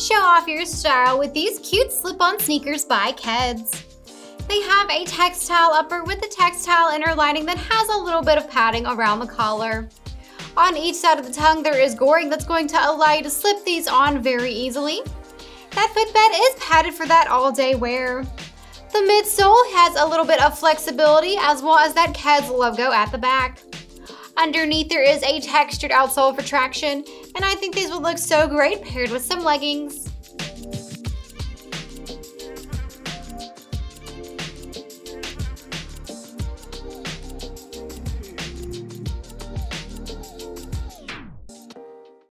Show off your style with these cute slip-on sneakers by Keds. They have a textile upper with a textile inner lining that has a little bit of padding around the collar. On each side of the tongue there is goring that's going to allow you to slip these on very easily. That footbed is padded for that all-day wear. The midsole has a little bit of flexibility as well as that Keds logo at the back. Underneath there is a textured outsole for traction, and I think these would look so great paired with some leggings.